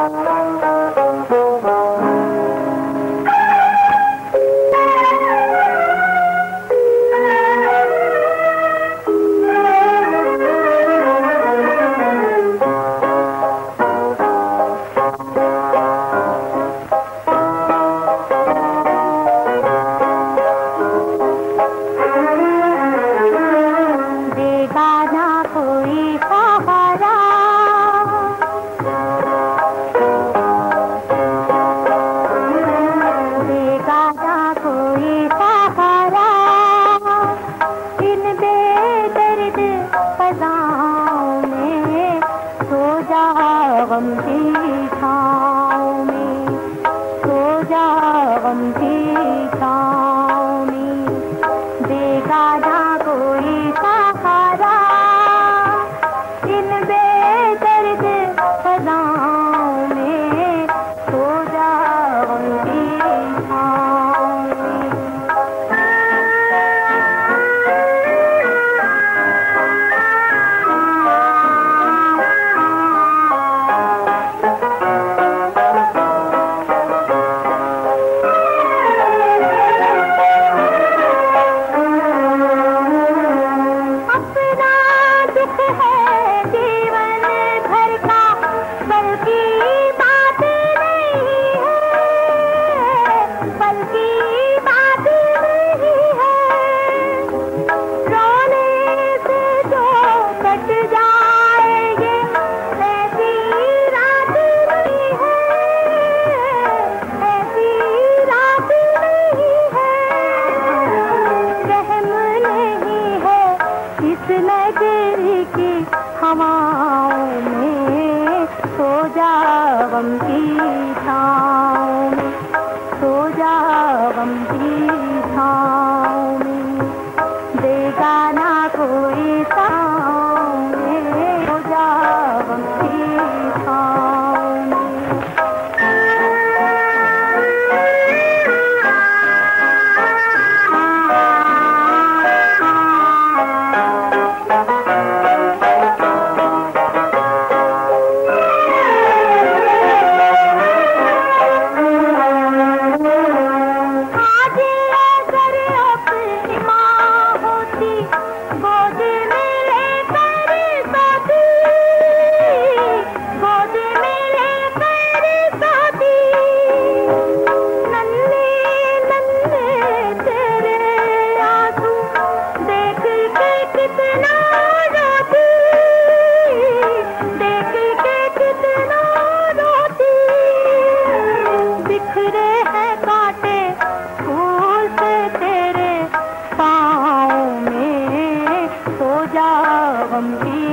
गम की छाँव में, सो जा गम की छाँव में, देगा ना कोई सहारा इन बेदर्द फज़ाओं में, सो जा गम की छाँव में। हवाओं में सो जा गम की छाँव में, सो जा गम की छाँव में, देगा ना कोई छाँव में, सो जा गम की छाँव में। गम की